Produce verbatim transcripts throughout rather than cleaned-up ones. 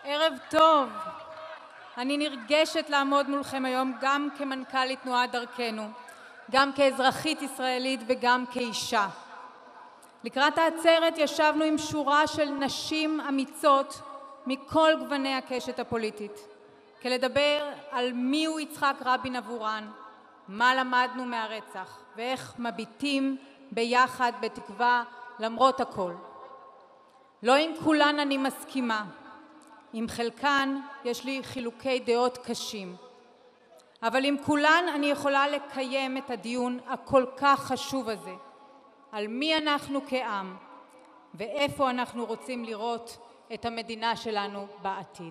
ערב טוב. אני נרגשת לעמוד מולכם היום גם כמנכ"לית תנועת דרכנו, גם כאזרחית ישראלית וגם כאישה. לקראת העצרת ישבנו עם שורה של נשים אמיצות מכל גווני הקשת הפוליטית, כלדבר על מיהו יצחק רבין עבורן, מה למדנו מהרצח ואיך מביטים ביחד בתקווה למרות הכל. לא עם כולן אני מסכימה, עם חלקן יש לי חילוקי דעות קשים, אבל עם כולן אני יכולה לקיים את הדיון הכל כך חשוב הזה, על מי אנחנו כעם ואיפה אנחנו רוצים לראות את המדינה שלנו בעתיד.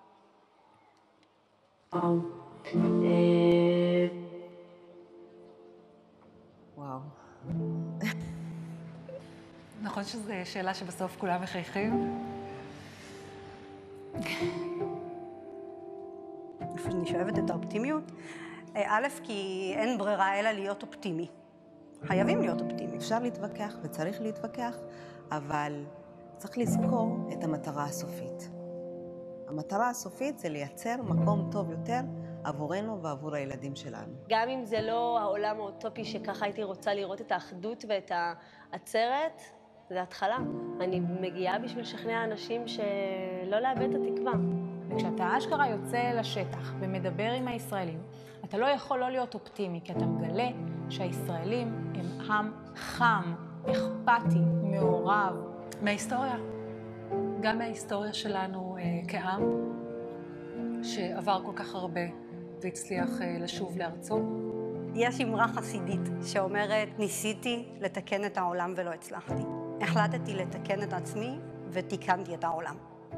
וואו. נכון שזו שאלה שבסוף כולם מחייכים? אני שואבת את האופטימיות. א', כי אין ברירה אלא להיות אופטימי. חייבים להיות אופטימי. אפשר להתווכח וצריך להתווכח, אבל צריך לזכור את המטרה הסופית. המטרה הסופית זה לייצר מקום טוב יותר עבורנו ועבור הילדים שלנו. גם אם זה לא העולם האוטופי שככה הייתי רוצה לראות את האחדות ואת העצרת, זה התחלה. אני מגיעה בשביל לשכנע אנשים שלא לאבד את התקווה. וכשאתה אשכרה יוצא לשטח ומדבר עם הישראלים, אתה לא יכול לא להיות אופטימי, כי אתה מגלה שהישראלים הם עם חם, אכפתי, מעורב. מההיסטוריה. גם מההיסטוריה שלנו אה, כעם, שעבר כל כך הרבה והצליח אה, לשוב לארצו. יש אמרה חסידית שאומרת, ניסיתי לתקן את העולם ולא הצלחתי. החלטתי לתקן את עצמי ותיקנתי את העולם.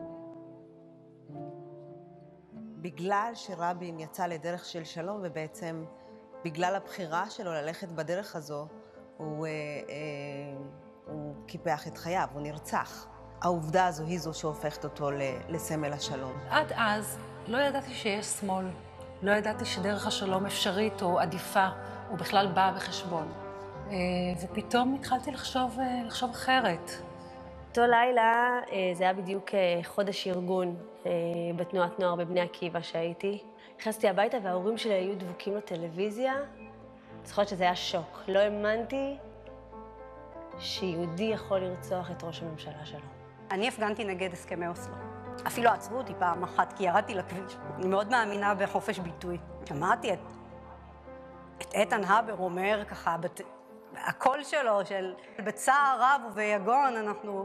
בגלל שרבין יצא לדרך של שלום, ובעצם בגלל הבחירה שלו ללכת בדרך הזו, הוא, אה, אה, הוא קיפח את חייו, הוא נרצח. העובדה הזו היא זו שהופכת אותו לסמל השלום. עד אז לא ידעתי שיש שמאל, לא ידעתי שדרך השלום אפשרית או עדיפה, או בכלל באה בחשבון. ופתאום התחלתי לחשוב, לחשוב אחרת. אותו לילה, זה היה בדיוק חודש ארגון בתנועת נוער בבני עקיבא שהייתי. נכנסתי הביתה וההורים שלי היו דבוקים לטלוויזיה. אני זוכרת שזה היה שוק. לא האמנתי שיהודי יכול לרצוח את ראש הממשלה שלו. אני הפגנתי נגד הסכמי אוסלו. אפילו עצרו אותי פעם אחת, כי ירדתי לכביש. אני מאוד מאמינה בחופש ביטוי. שמעתי את, את איתן הבר אומר ככה, בת... הקול שלו, של בצער רב וביגון, אנחנו...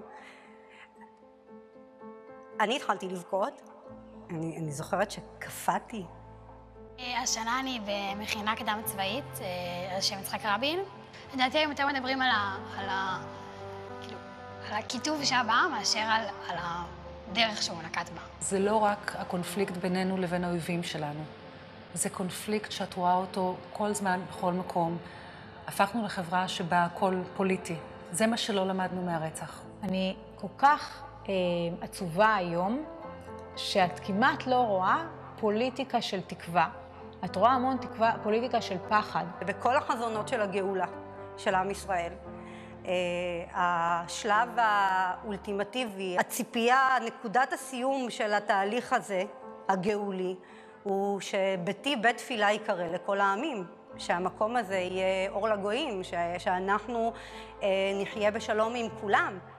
אני התחלתי לבכות. אני, אני זוכרת שקפאתי. השנה אני במכינה קדם צבאית, על שם יצחק רבין. לדעתי היום יותר מדברים על, ה, על, ה, כאילו, על הכיתוב שהבא מאשר על, על הדרך שהוא נקט בה. זה לא רק הקונפליקט בינינו לבין האויבים שלנו. זה קונפליקט שאת רואה אותו כל זמן, בכל מקום. הפכנו לחברה שבה הכל פוליטי. זה מה שלא למדנו מהרצח. אני כל כך אה, עצובה היום, שאת כמעט לא רואה פוליטיקה של תקווה. את רואה המון תקווה, פוליטיקה של פחד. בכל החזונות של הגאולה של עם ישראל, אה, השלב האולטימטיבי, הציפייה, נקודת הסיום של התהליך הזה, הגאולי, הוא שביתי בית תפילה יקרא לכל העמים. שהמקום הזה יהיה אור לגויים, שאנחנו אה, נחיה בשלום עם כולם.